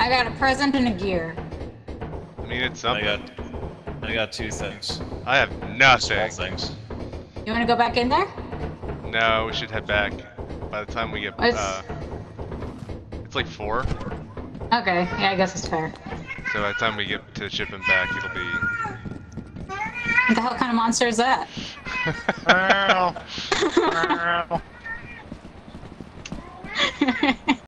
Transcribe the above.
got a present and a gear. I mean, it's something. I got 2 things. I have Small nothing. things. You want to go back in there? No, we should head back. By the time we get, It's... it's like 4. Okay, yeah, I guess it's fair. So by the time we get to ship him back, it'll be. What the hell kind of monster is that? Meow. Meow.